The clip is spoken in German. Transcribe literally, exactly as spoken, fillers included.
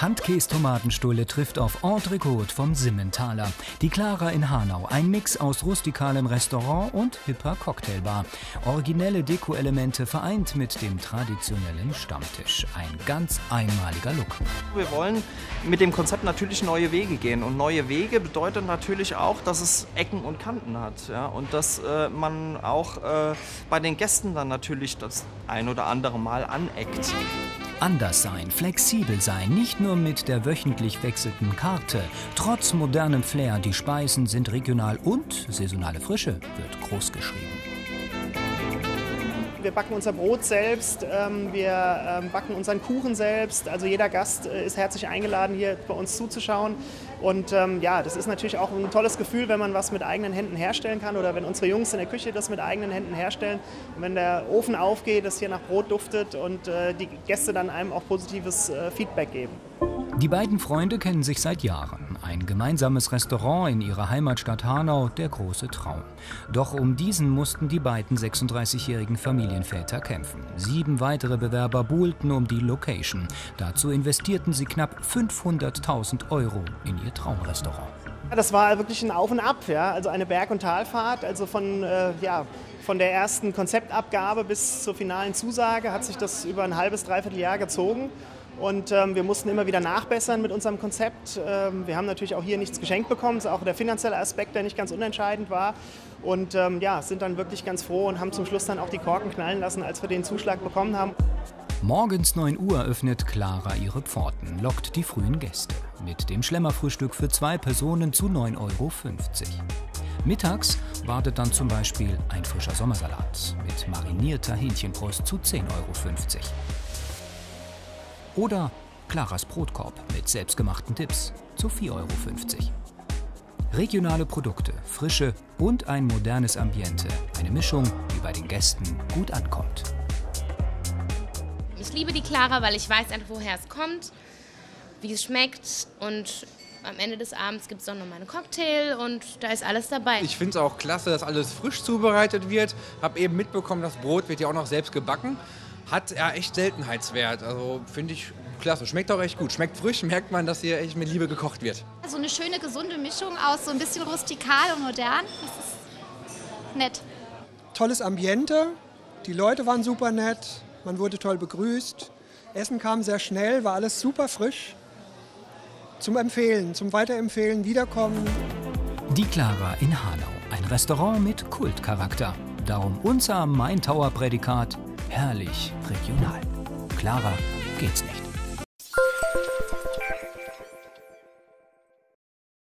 Handkäse-Tomatenstulle trifft auf Entrecote vom Simmentaler. Die Clara in Hanau, ein Mix aus rustikalem Restaurant und hipper Cocktailbar. Originelle Deko-Elemente vereint mit dem traditionellen Stammtisch. Ein ganz einmaliger Look. Wir wollen mit dem Konzept natürlich neue Wege gehen. Und neue Wege bedeutet natürlich auch, dass es Ecken und Kanten hat. Ja? Und dass äh, man auch äh, bei den Gästen dann natürlich das ein oder andere Mal aneckt. Anders sein, flexibel sein, nicht nur mit der wöchentlich wechselnden Karte. Trotz modernem Flair, die Speisen sind regional und saisonale Frische wird groß geschrieben. Wir backen unser Brot selbst, wir backen unseren Kuchen selbst. Also jeder Gast ist herzlich eingeladen, hier bei uns zuzuschauen. Und ja, das ist natürlich auch ein tolles Gefühl, wenn man was mit eigenen Händen herstellen kann oder wenn unsere Jungs in der Küche das mit eigenen Händen herstellen. Und wenn der Ofen aufgeht, es hier nach Brot duftet und die Gäste dann einem auch positives Feedback geben. Die beiden Freunde kennen sich seit Jahren. Ein gemeinsames Restaurant in ihrer Heimatstadt Hanau, der große Traum. Doch um diesen mussten die beiden sechsunddreißigjährigen Familienväter kämpfen. Sieben weitere Bewerber buhlten um die Location. Dazu investierten sie knapp fünfhunderttausend Euro in ihr Traumrestaurant. Das war wirklich ein Auf und Ab, ja? Also eine Berg- und Talfahrt. Also von, äh, ja, von der ersten Konzeptabgabe bis zur finalen Zusage hat sich das über ein halbes, dreiviertel Jahr gezogen. Und ähm, wir mussten immer wieder nachbessern mit unserem Konzept. Ähm, wir haben natürlich auch hier nichts geschenkt bekommen. Das ist auch der finanzielle Aspekt, der nicht ganz unentscheidend war. Und ähm, ja, sind dann wirklich ganz froh und haben zum Schluss dann auch die Korken knallen lassen, als wir den Zuschlag bekommen haben. Morgens neun Uhr öffnet Clara ihre Pforten, lockt die frühen Gäste. Mit dem Schlemmerfrühstück für zwei Personen zu neun Euro fünfzig. Mittags wartet dann zum Beispiel ein frischer Sommersalat mit marinierter Hähnchenbrust zu zehn Euro fünfzig. Oder Claras Brotkorb mit selbstgemachten Dips zu vier Euro fünfzig. Regionale Produkte, Frische und ein modernes Ambiente. Eine Mischung, die bei den Gästen gut ankommt. Ich liebe die Clara, weil ich weiß einfach, woher es kommt, wie es schmeckt und am Ende des Abends gibt es auch noch mal einen Cocktail und da ist alles dabei. Ich finde es auch klasse, dass alles frisch zubereitet wird. Habe eben mitbekommen, das Brot wird ja auch noch selbst gebacken. Hat ja echt Seltenheitswert, also finde ich klasse. Schmeckt auch echt gut. Schmeckt frisch, merkt man, dass hier echt mit Liebe gekocht wird. So eine schöne, gesunde Mischung aus so ein bisschen rustikal und modern. Das ist nett. Tolles Ambiente, die Leute waren super nett, man wurde toll begrüßt. Essen kam sehr schnell, war alles super frisch. Zum Empfehlen, zum Weiterempfehlen, Wiederkommen. Die Clara in Hanau, ein Restaurant mit Kultcharakter. Darum unser Main-Tower-Prädikat: herrlich regional. Klarer geht's nicht.